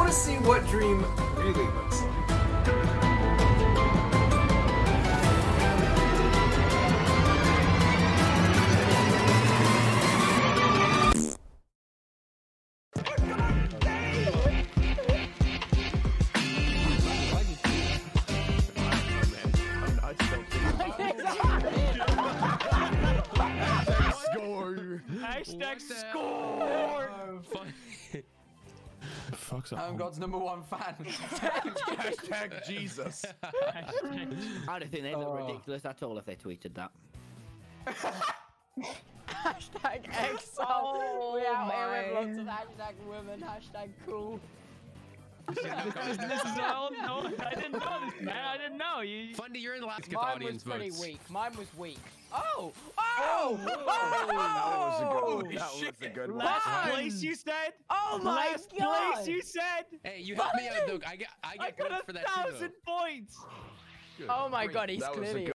want to see what dream really looks like. Hashtag score! I'm God's #1 fan. Hashtag Jesus. I don't think they look ridiculous at all if they tweeted that. Hashtag EXO. Oh, we out here with lots of hashtag women, hashtag cool. This is all. No, I didn't know this, man. I didn't know. Fundy, you're in the last Mine audience was pretty votes. weak. Mine was weak. Oh! That was a good one. Last place, you said. Oh my Last God! place, you said. Hey, you helped me out, though. I get I got points for that too, though. 1,000 points. Oh my God, he's That was a clearly